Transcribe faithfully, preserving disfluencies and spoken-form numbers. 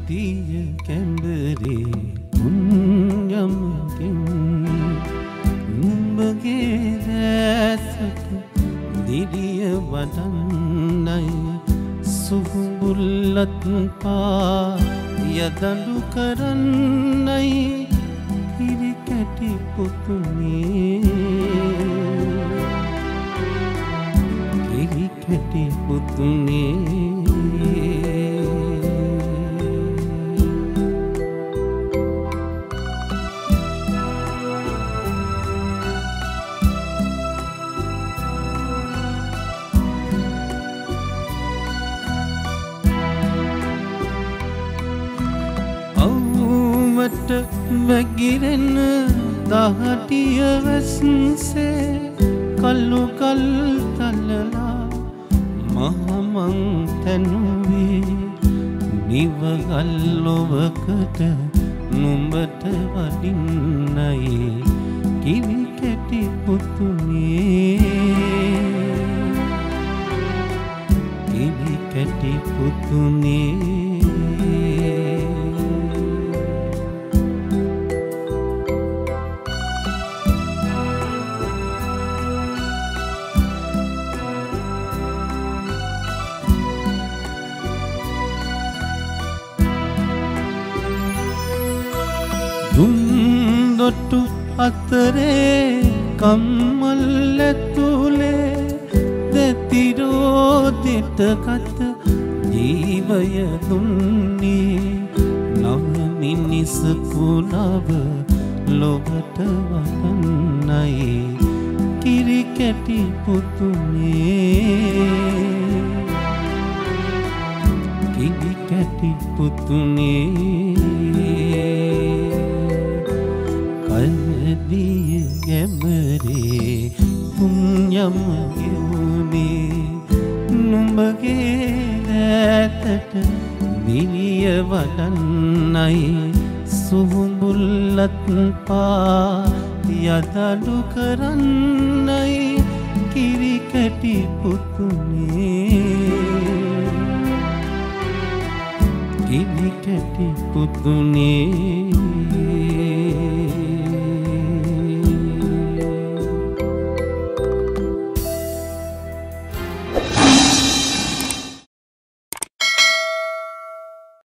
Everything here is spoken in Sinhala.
දිය කැඹරේ පුණ්‍යමකින් නුඹගේ රැසට දිරිය වඩන්නයි සුහුඹුල්ලත් පා යදඬු කරන්නයි හිරි කැටි පුතුනේ හිරි කැටි පුතුනේ වැගිරෙන දහටිය වැස්සේ කල්ලු කල් තල්ලලා මහමං තැනුවේ නිවගල්ලොවකට නුඹට වඩින්නයි කිවි කැටි පුතුනේ කිවි කැටි පුතුනේ දුම්දොට්ටු අතරේ කම්මල් ඇතුලේ දෙතිරෝදිත කත ජීවය දුන්නේ නව මිනිසකු නව ලොවට වඩන්නයි කිරි කැටි පුතුනේ කිරි කැටි පුතුනේ දිය ගැඹරේ පුණ්‍යම ගෙවුනේ නුඹගේ රැතට දිරිය වඩන්නයි සුහුඹුල්ලත් පා යදඬු කරන්නයි කිරි කැටි පුතුනේ කිරි කැටි පුතුනේ